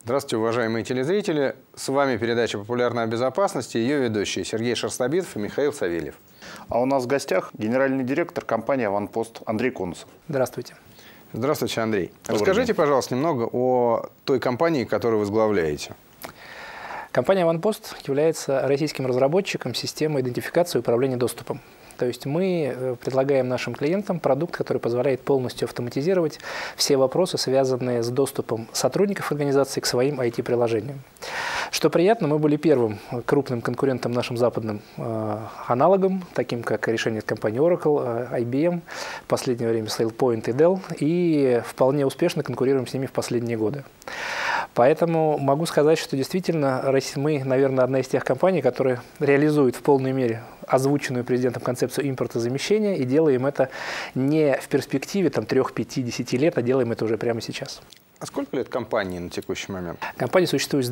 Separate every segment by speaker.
Speaker 1: Здравствуйте, уважаемые телезрители. С вами передача «Популярная безопасность» и ее ведущие Сергей Шерстобитов и Михаил Савельев.
Speaker 2: А у нас в гостях генеральный директор компании «Аванпост» Андрей Конусов.
Speaker 3: Здравствуйте.
Speaker 1: Здравствуйте, Андрей.
Speaker 2: Добрый
Speaker 1: Расскажите,
Speaker 2: день.
Speaker 1: пожалуйста, немного о той компании, которую вы возглавляете.
Speaker 3: Компания «Аванпост» является российским разработчиком системы идентификации и управления доступом. То есть мы предлагаем нашим клиентам продукт, который позволяет полностью автоматизировать все вопросы, связанные с доступом сотрудников организации к своим IT-приложениям. Что приятно, мы были первым крупным конкурентом нашим западным аналогом, таким как решение компании Oracle, IBM, в последнее время SailPoint и Dell, и вполне успешно конкурируем с ними в последние годы. Поэтому могу сказать, что действительно мы, наверное, одна из тех компаний, которые реализуют в полной мере озвученную президентом концепцию импортозамещения, и делаем это не в перспективе 3, 5, 10 лет, а делаем это уже прямо сейчас.
Speaker 1: А сколько лет компании на текущий момент?
Speaker 3: Компания существует с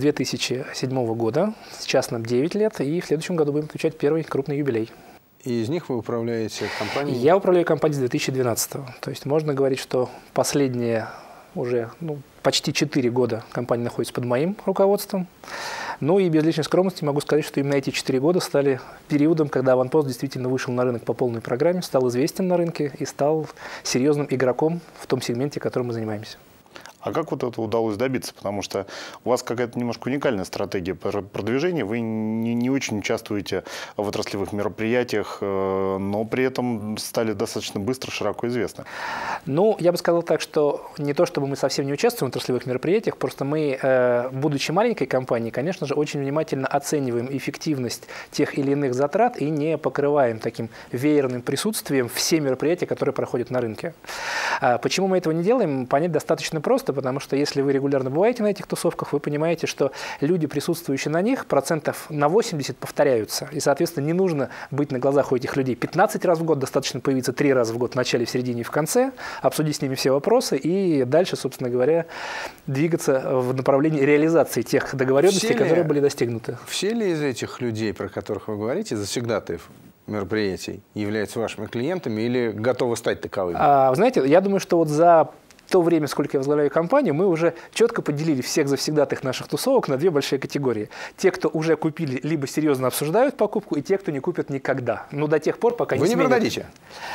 Speaker 3: 2007 года, сейчас нам 9 лет, и в следующем году будем отмечать первый крупный юбилей.
Speaker 1: И из них вы управляете компанией?
Speaker 3: Я управляю компанией с 2012 года. То есть можно говорить, что последние уже почти 4 года компания находится под моим руководством. Ну и без лишней скромности могу сказать, что именно эти 4 года стали периодом, когда Аванпост действительно вышел на рынок по полной программе, стал известен на рынке и стал серьезным игроком в том сегменте, которым мы занимаемся.
Speaker 2: А как вот это удалось добиться? Потому что у вас какая-то немножко уникальная стратегия продвижения. Вы не очень участвуете в отраслевых мероприятиях, но при этом стали достаточно быстро, широко известны.
Speaker 3: Ну, я бы сказал так, что не то, чтобы мы совсем не участвуем в отраслевых мероприятиях, просто мы, будучи маленькой компанией, конечно же, очень внимательно оцениваем эффективность тех или иных затрат и не покрываем таким веерным присутствием все мероприятия, которые проходят на рынке. Почему мы этого не делаем, понять достаточно просто, потому что если вы регулярно бываете на этих тусовках, вы понимаете, что люди, присутствующие на них, процентов на 80 повторяются. И, соответственно, не нужно быть на глазах у этих людей 15 раз в год, достаточно появиться 3 раза в год в начале, в середине и в конце, обсудить с ними все вопросы и дальше, собственно говоря, двигаться в направлении реализации тех договоренностей, которые были достигнуты.
Speaker 1: Все ли из этих людей, про которых вы говорите, завсегдатаев мероприятий, являются вашими клиентами или готовы стать таковыми?
Speaker 3: Вы знаете, я думаю, что вот за то время, сколько я возглавляю компанию, мы уже четко поделили всех завсегдатых наших тусовок на 2 большие категории. Те, кто уже купили, либо серьезно обсуждают покупку, и те, кто не купят никогда. Но до тех пор, пока не сменят.
Speaker 1: Вы не продадите?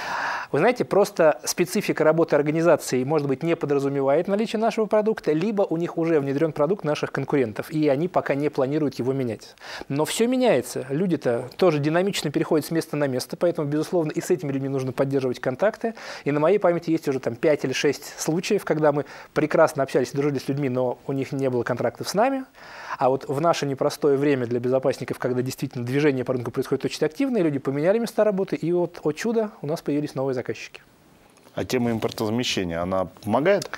Speaker 3: Вы знаете, просто специфика работы организации, может быть, не подразумевает наличие нашего продукта, либо у них уже внедрен продукт наших конкурентов, и они пока не планируют его менять. Но все меняется. Люди-то тоже динамично переходят с места на место, поэтому, безусловно, и с этими людьми нужно поддерживать контакты. И на моей памяти есть уже 5 или 6 случаев, когда мы прекрасно общались и дружили с людьми, но у них не было контрактов с нами. А вот в наше непростое время для безопасников, когда действительно движение по рынку происходит очень активно, люди поменяли места работы, и вот, о чудо, у нас появились новые заказчики. А
Speaker 2: тема импортозамещения, она помогает?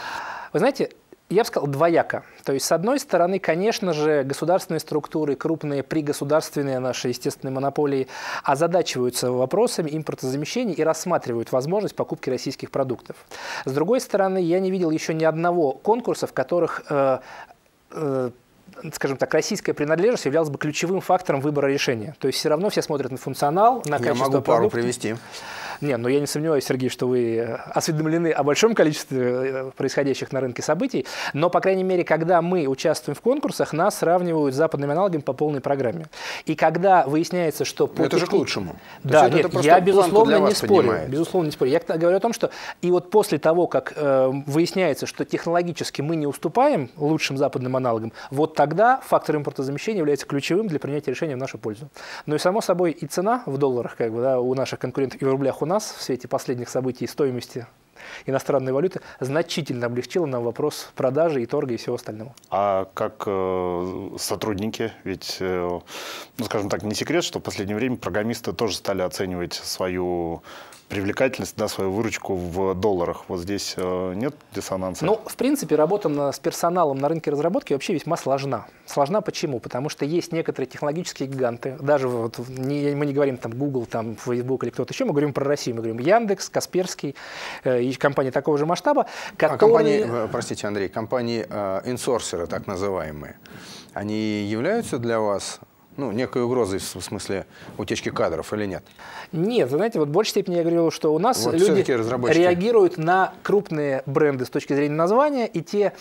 Speaker 3: Вы знаете, я бы сказал, двояко. То есть, с одной стороны, конечно же, государственные структуры, крупные пригосударственные наши естественные монополии озадачиваются вопросами импортозамещения и рассматривают возможность покупки российских продуктов. С другой стороны, я не видел еще ни одного конкурса, в которых скажем так, российская принадлежность являлась бы ключевым фактором выбора решения. То есть все равно все смотрят на функционал, на качество
Speaker 1: продукта. Я могу пару привести.
Speaker 3: Не, но я не сомневаюсь, Сергей, что вы осведомлены о большом количестве происходящих на рынке событий. Но, по крайней мере, когда мы участвуем в конкурсах, нас сравнивают с западными аналогами по полной программе. И когда выясняется, что...
Speaker 1: Это же к лучшему.
Speaker 3: Да, нет, я безусловно не спорю. Безусловно не спорю. Я говорю о том, что и вот после того, как выясняется, что технологически мы не уступаем лучшим западным аналогам, вот тогда фактор импортозамещения является ключевым для принятия решения в нашу пользу. Ну и, само собой, и цена в долларах у наших конкурентов, и в рублях у нас в свете последних событий стоимости иностранной валюты значительно облегчила нам вопрос продажи и торга и всего остального.
Speaker 2: А как сотрудники? Ведь, скажем так, не секрет, что в последнее время программисты тоже стали оценивать свою привлекательность, свою выручку в долларах. Вот здесь нет диссонанса? Ну,
Speaker 3: в принципе, работа с персоналом на рынке разработки вообще весьма сложна. Сложна почему? Потому что есть некоторые технологические гиганты, даже мы не говорим Google, Facebook или кто-то еще, мы говорим про Россию, мы говорим Яндекс, Касперский и компании такого же масштаба, которые...
Speaker 1: Простите, Андрей, компании инсорсеры, так называемые, они являются для вас некой угрозой в смысле утечки кадров или нет?
Speaker 3: Нет, вы знаете, в большей степени я говорил, что у нас люди реагируют на крупные бренды с точки зрения названия, и те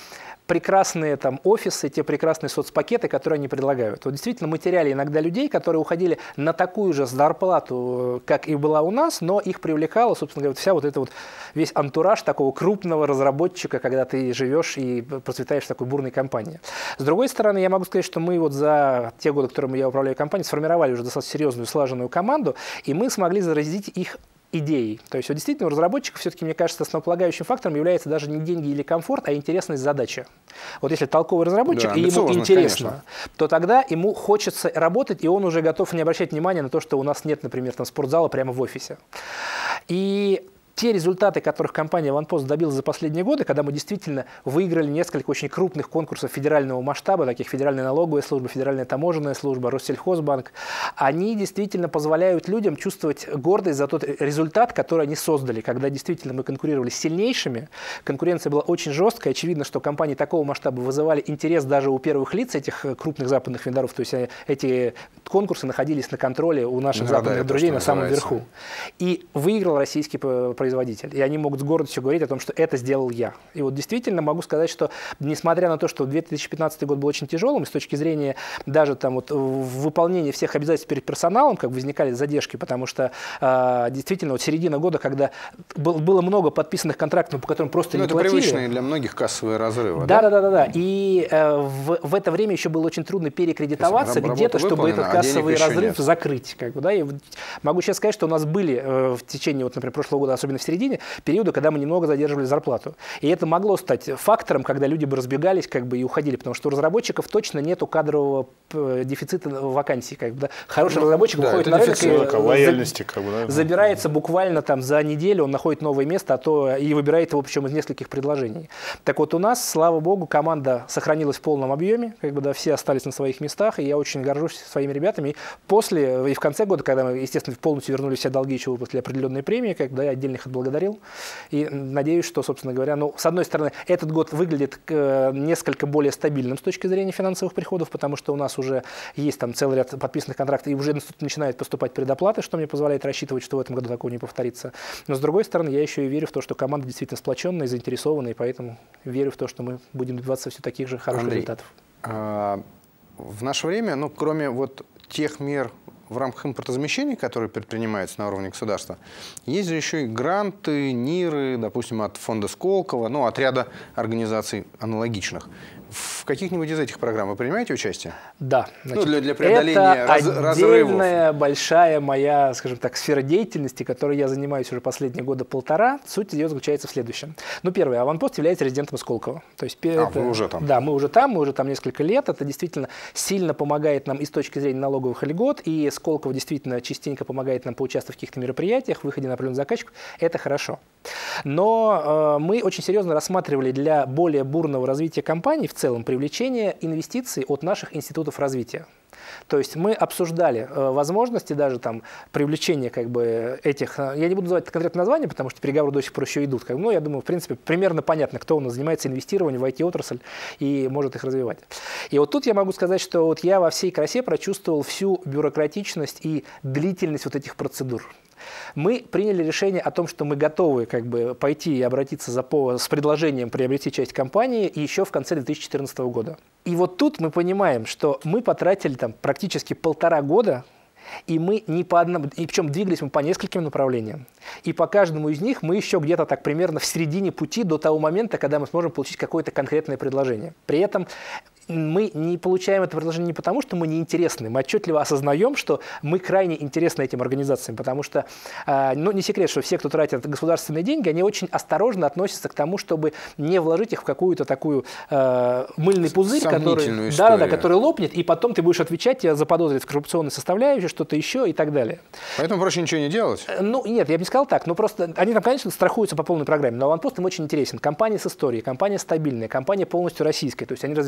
Speaker 3: прекрасные там офисы, те прекрасные соцпакеты, которые они предлагают. Вот действительно мы теряли иногда людей, которые уходили на такую же зарплату, как и была у нас, но их привлекала, собственно говоря, вся вот эта вот весь антураж такого крупного разработчика, когда ты живешь и процветаешь в такой бурной компании. С другой стороны, я могу сказать, что мы вот за те годы, которыми я управляю компанией, сформировали уже достаточно серьезную, слаженную команду, и мы смогли заразить их идеей. То есть вот действительно у разработчиков все-таки, мне кажется, основополагающим фактором является даже не деньги или комфорт, а интересность задачи. Вот если толковый разработчик, да, и ему интересно, конечно, то тогда ему хочется работать, и он уже готов не обращать внимания на то, что у нас нет, например, там, спортзала прямо в офисе. И те результаты, которых компания OnePost добилась за последние годы, когда мы действительно выиграли несколько очень крупных конкурсов федерального масштаба, таких Федеральная налоговая служба, Федеральная таможенная служба, Россельхозбанк, они действительно позволяют людям чувствовать гордость за тот результат, который они создали. Когда действительно мы конкурировали с сильнейшими, конкуренция была очень жесткая, очевидно, что компании такого масштаба вызывали интерес даже у первых лиц этих крупных западных вендоров, то есть эти конкурсы находились на контроле у наших западных друзей на самом верху. И выиграл российский производитель. И они могут с гордостью говорить о том, что это сделал я. И вот действительно могу сказать, что несмотря на то, что 2015 год был очень тяжелым, с точки зрения даже там вот выполнения всех обязательств перед персоналом, как возникали задержки, потому что действительно вот середина года, когда было много подписанных контрактов, по которым просто не платили.
Speaker 1: Это привычные для многих кассовые разрывы.
Speaker 3: Да. И в это время еще было очень трудно перекредитоваться где-то, чтобы этот кассовый разрыв закрыть. Как бы, да? И могу сейчас сказать, что у нас были в течение, вот, например, прошлого года, особенно в середине, периода, когда мы немного задерживали зарплату. И это могло стать фактором, когда люди бы разбегались как бы, и уходили, потому что у разработчиков точно нету кадрового дефицита вакансий. Как бы, да. Хороший разработчик выходит на рынок и забирается буквально там, за неделю, он находит новое место, а то и выбирает его причем из нескольких предложений. Так вот у нас, слава богу, команда сохранилась в полном объеме, как бы, да, все остались на своих местах, и я очень горжусь своими ребятами. И в конце года, когда мы, естественно, полностью вернули все долги, еще выплатили определенные премии, как бы, да, я отдельно их отблагодарил. И надеюсь, что, собственно говоря, ну, с одной стороны, этот год выглядит несколько более стабильным с точки зрения финансовых приходов, потому что у нас уже есть там целый ряд подписанных контрактов, и уже начинают поступать предоплаты, что мне позволяет рассчитывать, что в этом году такого не повторится. Но, с другой стороны, я еще и верю в то, что команда действительно сплоченная, заинтересованная, и поэтому верю в то, что мы будем добиваться все таких же хороших результатов.
Speaker 1: В наше время, ну, кроме вот тех мер в рамках импортозамещения, которые предпринимаются на уровне государства, есть же еще и гранты, НИРы, допустим, от фонда Сколково, ну, от ряда организаций аналогичных. В каких-нибудь из этих программ вы принимаете участие?
Speaker 3: Да.
Speaker 1: Значит, ну, для преодоления разрывов. Это
Speaker 3: отдельная большая моя, скажем так, сфера деятельности, которой я занимаюсь уже последние года полтора. Суть ее заключается в следующем. Ну, первое. Аванпост является резидентом Сколково. То есть,
Speaker 1: вы уже там?
Speaker 3: Да, мы уже там несколько лет. Это действительно сильно помогает нам и с точки зрения налоговых льгот, и Сколково действительно частенько помогает нам поучаствовать в каких-то мероприятиях, выходе на определенных заказчиков. Это хорошо. Но мы очень серьезно рассматривали для более бурного развития компании в целом привлечение инвестиций от наших институтов развития. То есть мы обсуждали возможности даже там привлечения как бы этих, я не буду называть конкретное название, потому что переговоры до сих пор еще идут, как бы, но я думаю, в принципе, примерно понятно, кто у нас занимается инвестированием в IT-отрасль и может их развивать. И вот тут я могу сказать, что вот я во всей красе прочувствовал всю бюрократичность и длительность вот этих процедур. Мы приняли решение о том, что мы готовы как бы пойти и обратиться с предложением приобрести часть компании еще в конце 2014 года. И вот тут мы понимаем, что мы потратили там практически 1,5 года, и мы не по одному, и причем двигались мы по нескольким направлениям. И по каждому из них мы еще где-то так примерно в середине пути до того момента, когда мы сможем получить какое-то конкретное предложение. При этом мы не получаем это предложение не потому, что мы неинтересны. Мы отчетливо осознаем, что мы крайне интересны этим организациям, потому что, ну, не секрет, что все, кто тратит государственные деньги, они очень осторожно относятся к тому, чтобы не вложить их в какую-то такую мыльный пузырь, который лопнет, и потом ты будешь отвечать, тебя заподозрят в коррупционной составляющей, что-то еще и так далее.
Speaker 1: Поэтому проще ничего не делать?
Speaker 3: Ну, нет, я бы не сказал так. Но просто они там, конечно, страхуются по полной программе, но OnePost им очень интересен. Компания с историей, компания стабильная, компания полностью российская. То есть они развивают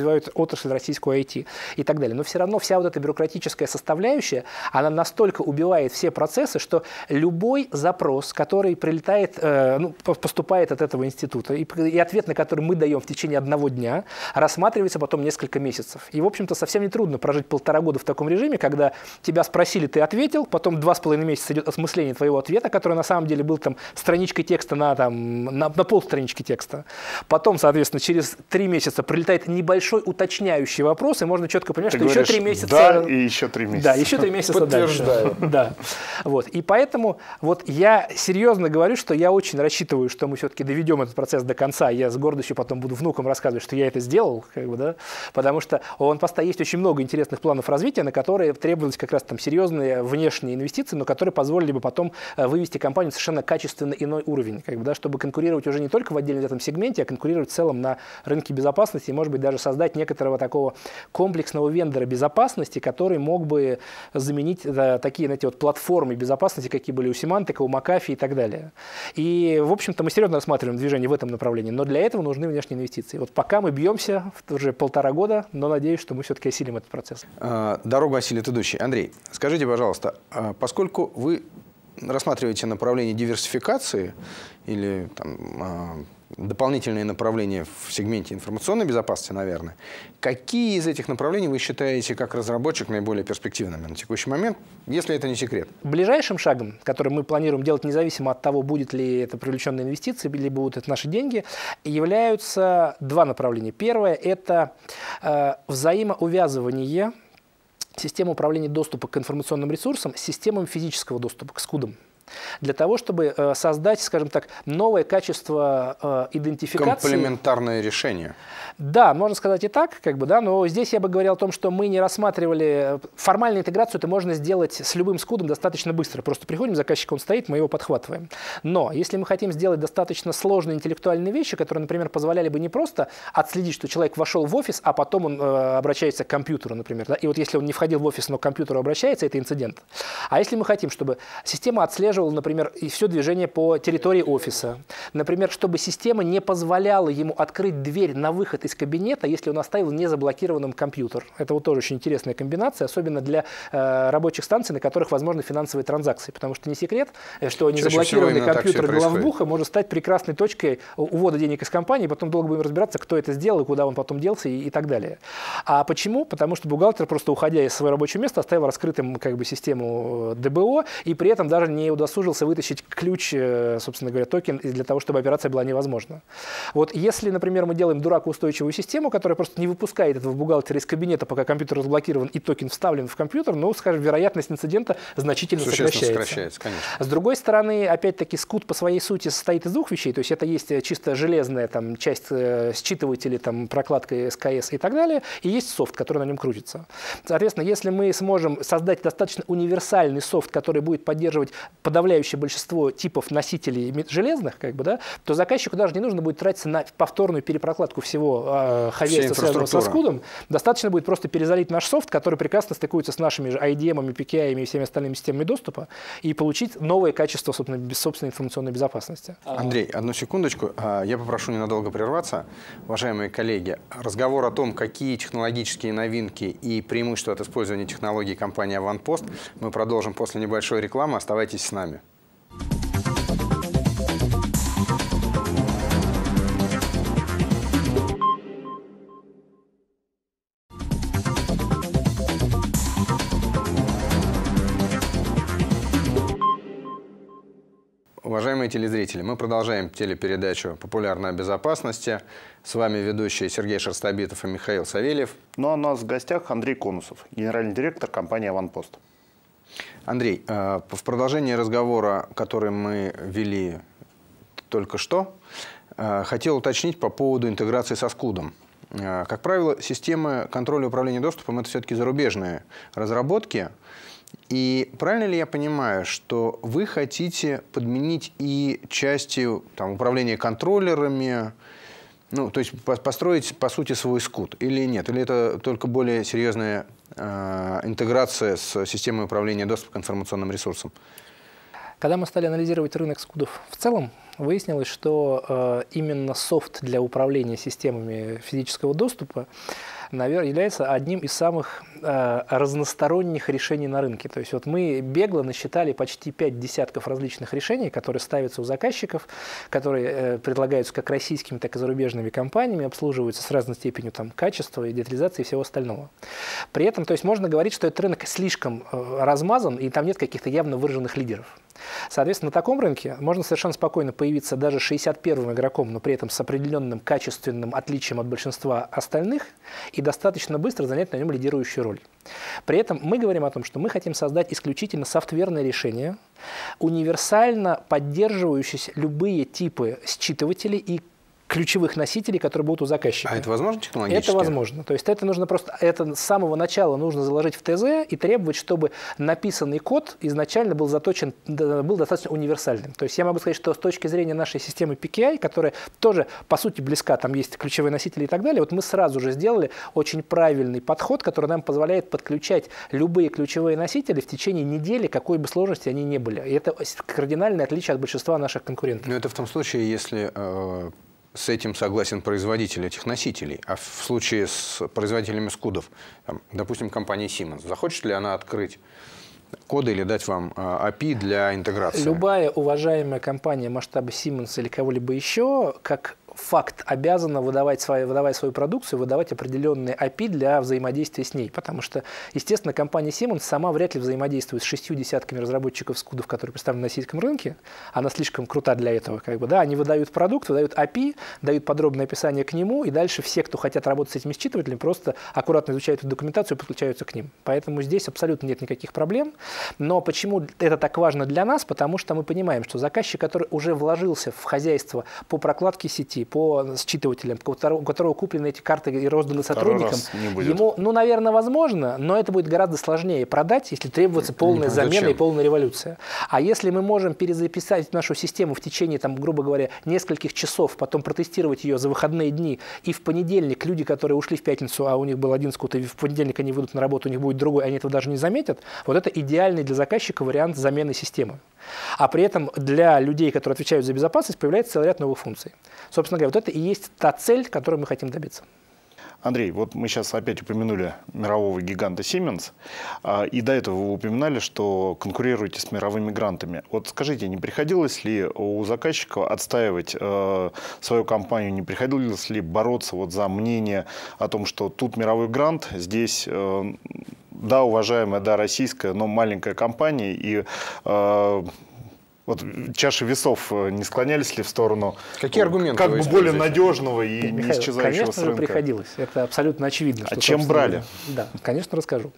Speaker 3: отрасль российскую IT и так далее. Но все равно вся вот эта бюрократическая составляющая, она настолько убивает все процессы, что любой запрос, который прилетает, поступает от этого института, и ответ на который мы даем в течение одного дня, рассматривается потом несколько месяцев. И, в общем-то, совсем не трудно прожить 1,5 года в таком режиме, когда тебя спросили, ты ответил, потом 2,5 месяца идет осмысление твоего ответа, который на самом деле был там страничкой текста на полстранички текста. Потом, соответственно, через 3 месяца прилетает небольшой уточняющий вопрос, и можно четко понять, что еще 3 месяца...
Speaker 2: Да, и еще 3 месяца.
Speaker 3: Да, еще 3 месяца дальше. Да. Вот. И поэтому вот я серьезно говорю, что я очень рассчитываю, что мы все-таки доведем этот процесс до конца. Я с гордостью потом буду внукам рассказывать, что я это сделал, потому что у OnePost есть очень много интересных планов развития, на которые требовались как раз там серьезные внешние инвестиции, но которые позволили бы потом вывести компанию на совершенно качественно иной уровень, чтобы конкурировать уже не только в отдельном этом сегменте, а конкурировать в целом на рынке безопасности и, может быть, даже создать некоторого такого комплексного вендора безопасности, который мог бы заменить такие, знаете, вот платформы безопасности, какие были у Symantec, у McAfee и так далее. И, в общем-то, мы серьезно рассматриваем движение в этом направлении, но для этого нужны внешние инвестиции. Вот пока мы бьемся уже 1,5 года, но надеюсь, что мы все-таки осилим этот процесс.
Speaker 1: Дорогу осилит идущий. Андрей, скажите, пожалуйста, поскольку вы рассматриваете направление диверсификации или дополнительные направления в сегменте информационной безопасности, наверное, какие из этих направлений вы считаете как разработчик наиболее перспективными на текущий момент, если это не секрет?
Speaker 3: Ближайшим шагом, который мы планируем делать независимо от того, будет ли это привлеченные инвестиции, или будут это наши деньги, являются 2 направления. Первое – это взаимоувязывание системы управления доступа к информационным ресурсам с системами физического доступа, к скудам. Для того, чтобы создать, скажем так, новое качество идентификации.
Speaker 1: Комплементарное решение.
Speaker 3: Да, можно сказать и так, но здесь я бы говорил о том, что мы не рассматривали формальную интеграцию, это можно сделать с любым скудом достаточно быстро. Просто приходим, заказчик, он стоит, мы его подхватываем. Но если мы хотим сделать достаточно сложные интеллектуальные вещи, которые, например, позволяли бы не просто отследить, что человек вошел в офис, а потом он обращается к компьютеру, например. Да? И вот если он не входил в офис, но к компьютеру обращается, это инцидент. А если мы хотим, чтобы система отслеживала, например, и все движение по территории офиса, например, чтобы система не позволяла ему открыть дверь на выход из кабинета, если он оставил незаблокированным компьютер. Это вот тоже очень интересная комбинация, особенно для рабочих станций, на которых возможны финансовые транзакции. Потому что не секрет, что незаблокированный компьютер главбуха может стать прекрасной точкой увода денег из компании, потом долго будем разбираться, кто это сделал, и куда он потом делся и так далее. А почему? Потому что бухгалтер, просто уходя из своего рабочего места, оставил раскрытым систему ДБО, и при этом даже не удосужился вытащить ключ, собственно говоря, токен, для того, чтобы операция была невозможна. Вот если, например, мы делаем дуракоустойчивую систему, которая просто не выпускает этого бухгалтера из кабинета, пока компьютер разблокирован и токен вставлен в компьютер, скажем, вероятность инцидента значительно сокращается.
Speaker 1: Конечно.
Speaker 3: С другой стороны, опять-таки, скут по своей сути состоит из 2 вещей, то есть это есть чисто железная часть считывателей, прокладка СКС и так далее, и есть софт, который на нем крутится. Соответственно, если мы сможем создать достаточно универсальный софт, который будет поддерживать подавляющее большинство типов носителей железных, то заказчику даже не нужно будет тратиться на повторную перепрокладку всего хозяйства, связанного со скудом. Достаточно будет просто перезалить наш софт, который прекрасно стыкуется с нашими же IDM, PKI и всеми остальными системами доступа, и получить новое качество собственной информационной безопасности.
Speaker 1: Андрей, одну секундочку. Я попрошу ненадолго прерваться. Уважаемые коллеги, разговор о том, какие технологические новинки и преимущества от использования технологий компании OnePost, мы продолжим после небольшой рекламы. Оставайтесь с нами. Уважаемые телезрители, мы продолжаем телепередачу «Популярная безопасность». С вами ведущие Сергей Шерстобитов и Михаил Савельев.
Speaker 2: Ну а у нас в гостях Андрей Конусов, генеральный директор компании OnePost.
Speaker 1: Андрей, в продолжении разговора, который мы вели только что, хотел уточнить по поводу интеграции со скудом. Как правило, системы контроля и управления доступом – это все-таки зарубежные разработки. И правильно ли я понимаю, что вы хотите подменить и части управления контроллерами, то есть построить, по сути, свой скуд, или нет? Или это только более серьезная интеграция с системой управления доступом к информационным ресурсам?
Speaker 3: Когда мы стали анализировать рынок скудов в целом, выяснилось, что именно софт для управления системами физического доступа является одним из самых разносторонних решений на рынке. То есть вот мы бегло насчитали почти 5 десятков различных решений, которые ставятся у заказчиков, которые предлагаются как российскими, так и зарубежными компаниями, обслуживаются с разной степенью там, качества, детализации и всего остального. При этом, то есть можно говорить, что этот рынок слишком размазан, и там нет каких-то явно выраженных лидеров. Соответственно, на таком рынке можно совершенно спокойно появиться даже 61-м игроком, но при этом с определенным качественным отличием от большинства остальных и достаточно быстро занять на нем лидирующую роль. При этом мы говорим о том, что мы хотим создать исключительно софтверное решение, универсально поддерживающее любые типы считывателей и ключевых носителей, которые будут у заказчика.
Speaker 1: А это возможно технологически?
Speaker 3: Это возможно. То есть это нужно просто, это с самого начала нужно заложить в ТЗ и требовать, чтобы написанный код изначально был заточен, был достаточно универсальным. То есть я могу сказать, что с точки зрения нашей системы PKI, которая тоже по сути близка, там есть ключевые носители и так далее, вот мы сразу же сделали очень правильный подход, который нам позволяет подключать любые ключевые носители в течение недели, какой бы сложности они ни были. И это кардинальное отличие от большинства наших конкурентов.
Speaker 1: Но это в том случае, если с этим согласен производитель этих носителей. А в случае с производителями скудов, там, допустим, компания Siemens, захочет ли она открыть коды или дать вам API для интеграции?
Speaker 3: Любая уважаемая компания масштаба Siemens или кого-либо еще, как факт, обязана выдавать свою продукцию, выдавать определенные API для взаимодействия с ней. Потому что, естественно, компания Siemens сама вряд ли взаимодействует с 6 десятками разработчиков скудов, которые представлены на российском рынке. Она слишком крута для этого. Да? Они выдают продукт, выдают API, дают подробное описание к нему, и дальше все, кто хотят работать с этими считывателями, просто аккуратно изучают эту документацию и подключаются к ним. Поэтому здесь абсолютно нет никаких проблем. Но почему это так важно для нас? Потому что мы понимаем, что заказчик, который уже вложился в хозяйство по прокладке сети, по считывателям, у которого куплены эти карты и розданы сотрудникам, ему, наверное, возможно, но это будет гораздо сложнее продать, если требуется полная замена и полная революция. А если мы можем перезаписать нашу систему в течение, там, грубо говоря, нескольких часов, потом протестировать ее за выходные дни, и в понедельник люди, которые ушли в пятницу, а у них был один скут, и в понедельник они выйдут на работу, у них будет другой, они этого даже не заметят, вот это идеальный для заказчика вариант замены системы. А при этом для людей, которые отвечают за безопасность, появляется целый ряд новых функций. Собственно говоря, вот это и есть та цель, которой мы хотим добиться.
Speaker 2: Андрей, вот мы сейчас опять упомянули мирового гиганта Siemens, и до этого вы упоминали, что конкурируете с мировыми грантами. Вот скажите, не приходилось ли у заказчика отстаивать свою компанию, не приходилось ли бороться вот за мнение о том, что тут мировой грант, здесь, да, уважаемая, да, российская, но маленькая компания, и вот чаши весов не склонялись ли в сторону
Speaker 1: какие аргументы
Speaker 2: как бы более надежного и не исчезающего с рынка?
Speaker 3: Конечно же, приходилось. Это абсолютно очевидно.
Speaker 2: А чем брали?
Speaker 3: Да, конечно, расскажу.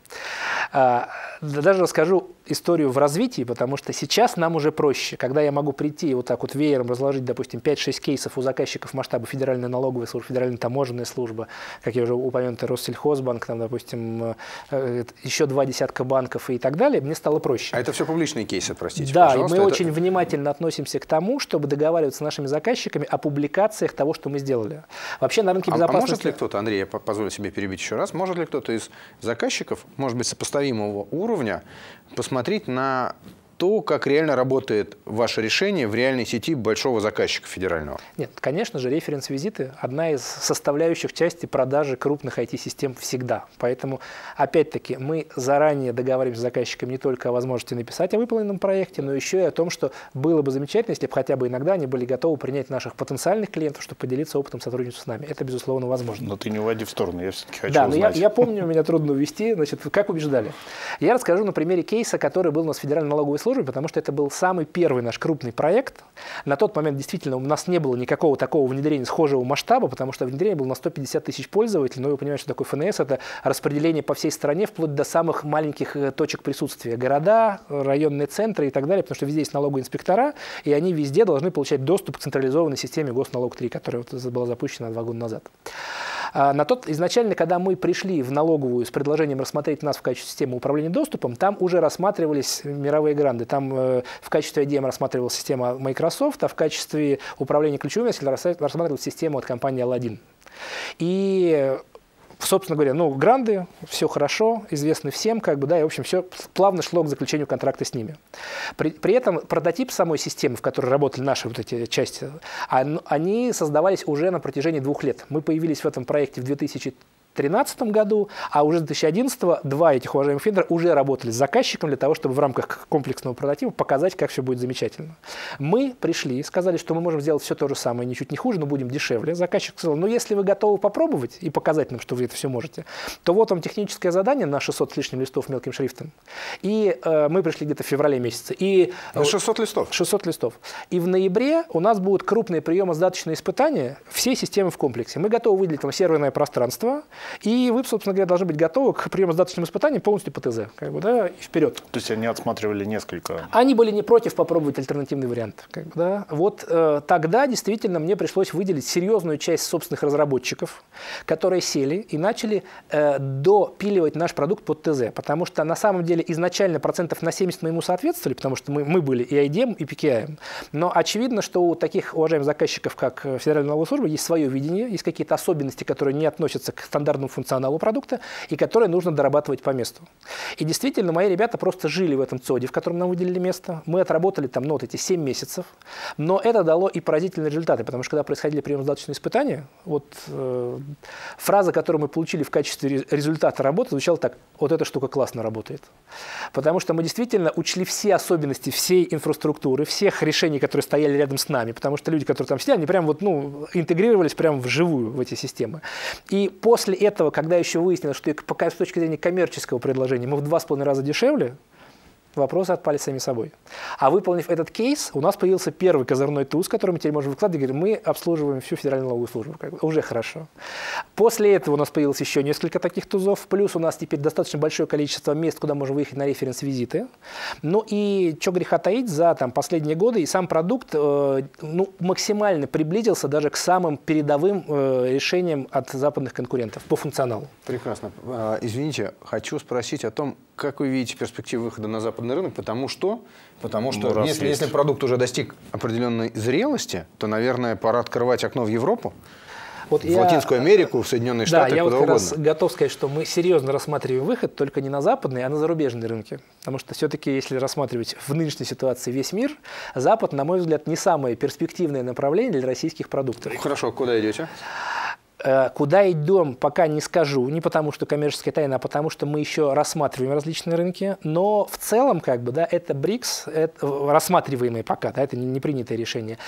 Speaker 3: Даже расскажу историю в развитии, потому что сейчас нам уже проще. Когда я могу прийти и вот так вот веером разложить, допустим, 5-6 кейсов у заказчиков масштаба Федеральная налоговая служба, Федеральная таможенная служба, как я уже упомянутый Россельхозбанк, там, допустим, еще 2 десятка банков и так далее, мне стало проще.
Speaker 1: А это все публичные кейсы, простите,
Speaker 3: да,
Speaker 1: пожалуйста.
Speaker 3: И мы очень внимательно относимся к тому, чтобы договариваться с нашими заказчиками о публикациях того, что мы сделали. Вообще на рынке безопасности...
Speaker 1: А может ли кто-то, Андрей, я позволю себе перебить еще раз, может ли кто-то из заказчиков, может быть, сопоставимого уровня, посмотреть на то, как реально работает ваше решение в реальной сети большого заказчика федерального?
Speaker 3: Нет, конечно же, референс-визиты – одна из составляющих части продажи крупных IT-систем всегда. Поэтому, опять-таки, мы заранее договариваемся с заказчиками не только о возможности написать о выполненном проекте, но еще и о том, что было бы замечательно, если бы хотя бы иногда они были готовы принять наших потенциальных клиентов, чтобы поделиться опытом сотрудничества с нами. Это, безусловно, возможно.
Speaker 2: Но ты не уводи в сторону, я все-таки хочу
Speaker 3: узнать.
Speaker 2: Да,
Speaker 3: но я помню, меня трудно увести. Значит, как убеждали? Я расскажу на примере кейса, который был у нас в Федеральной налоговой службе, потому что это был самый первый наш крупный проект. На тот момент действительно у нас не было никакого такого внедрения схожего масштаба, потому что внедрение было на 150 тысяч пользователей. Но вы понимаете, что такое ФНС – это распределение по всей стране, вплоть до самых маленьких точек присутствия. Города, районные центры и так далее, потому что везде есть налоговые инспектора, и они везде должны получать доступ к централизованной системе Госналог-3, которая была запущена 2 года назад. Изначально, когда мы пришли в налоговую с предложением рассмотреть нас в качестве системы управления доступом, там уже рассматривались мировые гранты. Там в качестве IDM рассматривалась система Microsoft, а в качестве управления ключевыми рассматривалась система от компании Aladdin. И, собственно говоря, гранды, все хорошо, известны всем, и, в общем, все плавно шло к заключению контракта с ними. При этом прототип самой системы, в которой работали наши вот эти части, они создавались уже на протяжении 2 лет. Мы появились в этом проекте в 2013 2013 году, а уже с 2011 два этих уважаемых вендора уже работали с заказчиком для того, чтобы в рамках комплексного прототипа показать, как все будет замечательно. Мы пришли, сказали, что мы можем сделать все то же самое, ничуть не хуже, но будем дешевле. Заказчик сказал, ну если вы готовы попробовать и показать нам, что вы это все можете, то вот вам техническое задание на 600 с лишним листов мелким шрифтом. И мы пришли где-то в феврале месяце. И
Speaker 1: 600 листов?
Speaker 3: 600 листов. И в ноябре у нас будут крупные приемо-сдаточные испытания всей системы в комплексе. Мы готовы выделить вам серверное пространство, и вы, собственно говоря, должны быть готовы к приемо-сдаточным испытаниям полностью по ТЗ. Как бы, да, и вперед.
Speaker 2: То есть они отсматривали несколько?
Speaker 3: Они были не против попробовать альтернативный вариант. Как бы, да. Вот тогда действительно мне пришлось выделить серьезную часть собственных разработчиков, которые сели и начали допиливать наш продукт под ТЗ. Потому что на самом деле изначально процентов на 70 мы ему соответствовали, потому что мы были и IDM, и PKI. Но очевидно, что у таких уважаемых заказчиков, как Федеральная налоговая служба, есть свое видение, есть какие-то особенности, которые не относятся к стандартному функционалу продукта и которые нужно дорабатывать по месту. И действительно, мои ребята просто жили в этом ЦОДе, в котором нам выделили место. Мы отработали там вот эти 7 месяцев, но это дало и поразительные результаты, потому что когда происходили приемо-сдаточные испытания, вот фраза, которую мы получили в качестве результата работы, звучала так: вот эта штука классно работает. Потому что мы действительно учли все особенности всей инфраструктуры, всех решений, которые стояли рядом с нами, потому что люди, которые там сидели, они прям вот, интегрировались прям вживую в эти системы. И после этого, когда еще выяснилось, что пока с точки зрения коммерческого предложения мы в 2,5 раза дешевле, вопросы отпали сами собой. А выполнив этот кейс, у нас появился первый козырной туз, который мы теперь можем выкладывать, и говорим, мы обслуживаем всю Федеральную налоговую службу. Уже хорошо. После этого у нас появилось еще несколько таких тузов, плюс у нас теперь достаточно большое количество мест, куда можем выехать на референс-визиты. Ну и, что греха таить, за последние годы и сам продукт максимально приблизился даже к самым передовым решениям от западных конкурентов по функционалу.
Speaker 1: Прекрасно. Извините, хочу спросить о том, как вы видите перспективы выхода на западный рынок, потому что если продукт уже достиг определенной зрелости, то, наверное, пора открывать окно в Европу, в Латинскую Америку, в Соединенные Штаты,
Speaker 3: я
Speaker 1: куда
Speaker 3: вот как
Speaker 1: угодно.
Speaker 3: раз готов сказать, что мы серьезно рассматриваем выход только не на западные, а на зарубежные рынки. Потому что все-таки, если рассматривать в нынешней ситуации весь мир, Запад, на мой взгляд, не самое перспективное направление для российских продуктов.
Speaker 1: Хорошо, куда идете?
Speaker 3: Куда идем, пока не скажу, не потому что коммерческая тайна, а потому что мы еще рассматриваем различные рынки, но в целом, это БРИКС, это рассматриваемые пока, это не принятое решение,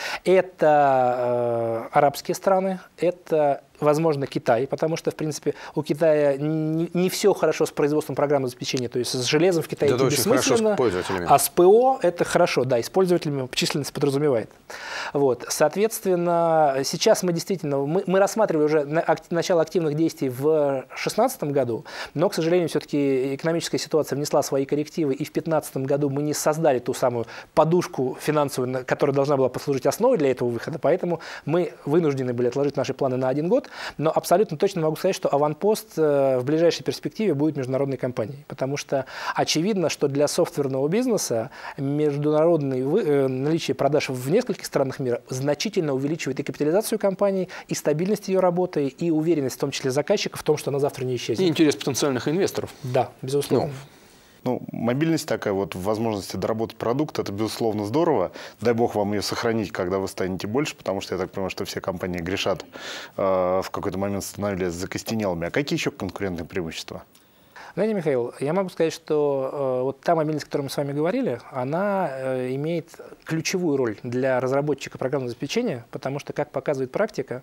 Speaker 3: это арабские страны, это, возможно, Китай, потому что, в принципе, у Китая не все хорошо с производством программного обеспечения, то есть с железом в Китае это бессмысленно, а с ПО это хорошо, да, и с пользователями численность подразумевает. Вот. Соответственно, сейчас мы действительно, мы рассматривали уже начало активных действий в 2016 году, но, к сожалению, все-таки экономическая ситуация внесла свои коррективы, и в 2015 году мы не создали ту самую подушку финансовую, которая должна была послужить основой для этого выхода, поэтому мы вынуждены были отложить наши планы на 1 год, но абсолютно точно могу сказать, что Аванпост в ближайшей перспективе будет международной компанией, потому что очевидно, что для софтверного бизнеса международное наличие продаж в нескольких странах мира значительно увеличивает и капитализацию компании, и стабильность ее работы, и уверенность, в том числе заказчиков, в том, что она завтра не исчезнет.
Speaker 1: И интерес потенциальных инвесторов.
Speaker 3: Да, безусловно.
Speaker 2: Мобильность такая, возможности доработать продукт, это, безусловно, здорово. Дай бог вам ее сохранить, когда вы станете больше, потому что я так понимаю, что все компании грешат, в какой-то момент становились закостенелыми. А какие еще конкурентные преимущества?
Speaker 3: Знаете, Михаил, я могу сказать, что вот та мобильность, о которой мы с вами говорили, она имеет ключевую роль для разработчика программного обеспечения, потому что, как показывает практика,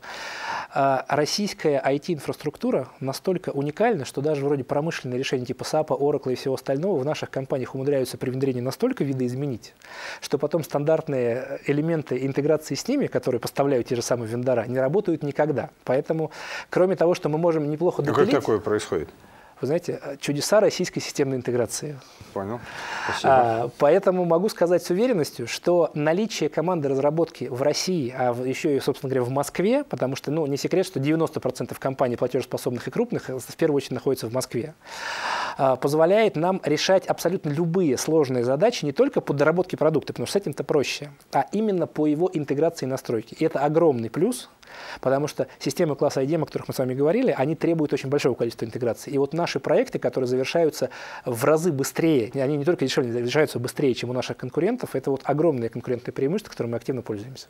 Speaker 3: российская IT-инфраструктура настолько уникальна, что даже вроде промышленные решения типа SAP, Oracle и всего остального в наших компаниях умудряются при внедрении настолько видоизменить, что потом стандартные элементы интеграции с ними, которые поставляют те же самые вендора, не работают никогда. Поэтому, кроме того, что мы можем неплохо допилить...
Speaker 1: Как такое происходит?
Speaker 3: Вы знаете, чудеса российской системной интеграции.
Speaker 1: Понял. Спасибо.
Speaker 3: Поэтому могу сказать с уверенностью, что наличие команды разработки в России, а еще и, собственно говоря, в Москве, потому что, не секрет, что 90% компаний платежеспособных и крупных в первую очередь находятся в Москве, позволяет нам решать абсолютно любые сложные задачи не только по доработке продукта, потому что с этим-то проще, а именно по его интеграции и настройке. И это огромный плюс, потому что системы класса IDM, о которых мы с вами говорили, они требуют очень большого количества интеграции. И вот наши проекты, которые завершаются в разы быстрее, они не только дешевле, завершаются быстрее, чем у наших конкурентов, это вот огромное конкурентное преимущество, которым мы активно пользуемся.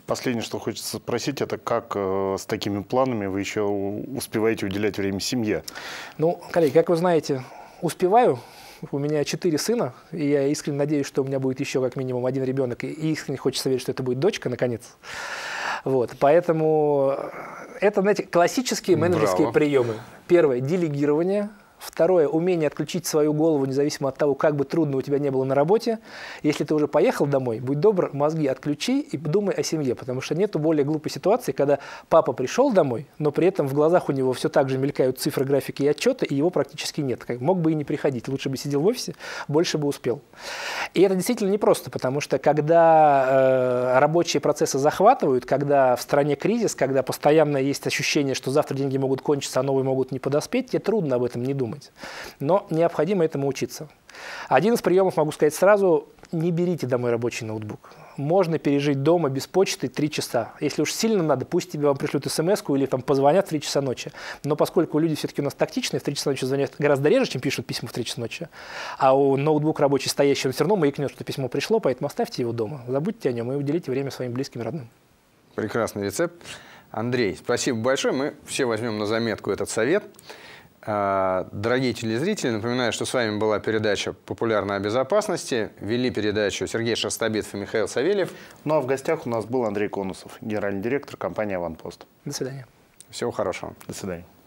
Speaker 2: Последнее, что хочется спросить, это как с такими планами вы еще успеваете уделять время семье?
Speaker 3: Ну, коллеги, как вы знаете, успеваю. У меня 4 сына, и я искренне надеюсь, что у меня будет еще как минимум 1 ребенок, и искренне хочется верить, что это будет дочка, наконец. Вот, поэтому это, знаете, классические менеджерские приемы. Первое – делегирование. Второе – умение отключить свою голову, независимо от того, как бы трудно у тебя не было на работе. Если ты уже поехал домой, будь добр, мозги отключи и подумай о семье, потому что нету более глупой ситуации, когда папа пришел домой, но при этом в глазах у него все так же мелькают цифры, графики и отчеты, и его практически нет. Мог бы и не приходить, лучше бы сидел в офисе, больше бы успел. И это действительно непросто, потому что когда рабочие процессы захватывают, когда в стране кризис, когда постоянно есть ощущение, что завтра деньги могут кончиться, а новые могут не подоспеть, тебе трудно об этом не думать. Но необходимо этому учиться. Один из приемов, могу сказать сразу, не берите домой рабочий ноутбук. Можно пережить дома без почты 3 часа. Если уж сильно надо, пусть тебе вам пришлют смс-ку или там позвонят в 3 часа ночи. Но поскольку люди все-таки у нас тактичные, в 3 часа ночи звонят гораздо реже, чем пишут письма в 3 часа ночи, а у ноутбук рабочий стоящий, он все равно маякнет, что письмо пришло, поэтому оставьте его дома, забудьте о нем и уделите время своим близким и родным.
Speaker 1: Прекрасный рецепт. Андрей, спасибо большое. Мы все возьмем на заметку этот совет. Дорогие телезрители, напоминаю, что с вами была передача «Популярно о безопасности». Вели передачу Сергей Шерстобитов и Михаил Савельев.
Speaker 2: Ну а в гостях у нас был Андрей Конусов, генеральный директор компании «Аванпост».
Speaker 3: До свидания.
Speaker 1: Всего хорошего.
Speaker 2: До свидания.